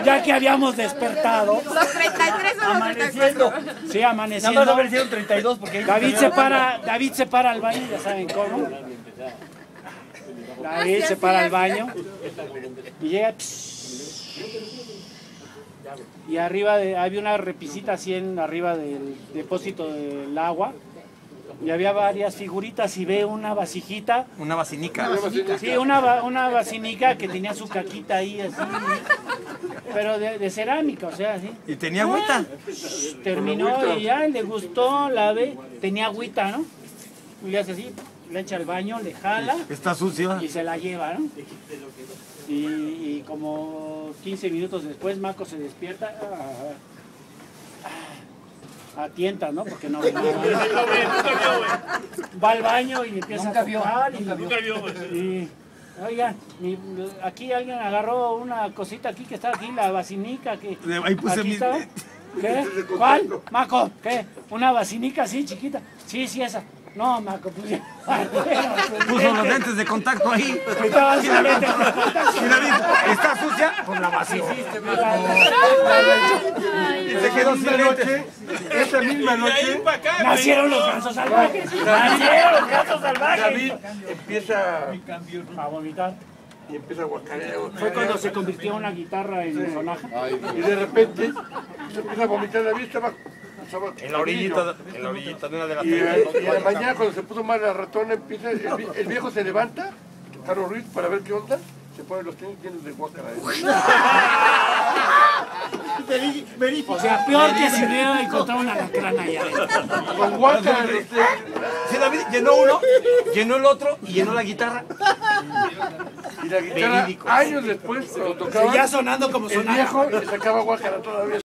ya que habíamos despertado. Los 33 o los Amaneciendo. 34. Sí, Nada amaneciendo. más haber sido 32 porque... David se para al baño, ya saben cómo. David se para al baño y llega. Y arriba había una repisita así arriba del depósito del agua. Y había varias figuritas y ve una vasijita. Una vacinica. Sí, una vasinica que tenía su caquita ahí así. Pero de cerámica, o sea, así. ¿Y tenía agüita? Terminó y ya le gustó, la ve, tenía agüita, ¿no? Y le hace así, le echa al baño, le jala Está sucio. y se la lleva, ¿no? Y como 15 minutos después, Maco se despierta, a tientas, ¿no? Porque no ve nada. Va al baño y empieza a tocar. Nunca vio. Y, oigan, aquí alguien agarró una cosita aquí que está aquí, la vacinica que... Ahí puse aquí mi... está. ¿Qué? ¿Cuál? Maco, ¿qué? ¿Una vacinica así, chiquita? Sí, esa. No, Maco, pues ya. Puso los lentes de contacto ahí. Estaban sin lentes de contacto. Y David, ¿está sucia? Pues la vació. Y se quedó sin lentes. Esa misma noche, Nacieron los gansos salvajes. Nacieron los gansos salvajes. David empieza A vomitar. y empieza a guacarear. Fue cuando se convirtió una guitarra en sonaja. Y de repente se empieza a vomitar. David estaba En la orillita de una de las y a la mañana cuando se puso mal la ratona, empieza, el viejo se levanta, Carlos Ruiz, para ver qué onda, se pone los tenis llenos de guácara. O sea, peor que si hubiera encontrado una lacrana allá adentro. Con guácara. Sí, David llenó uno, llenó el otro y llenó la guitarra. Y la guitarra, Verídico. años después, cuando tocaba, Seguía sonando como el sonaba. viejo le sacaba guácara todavía.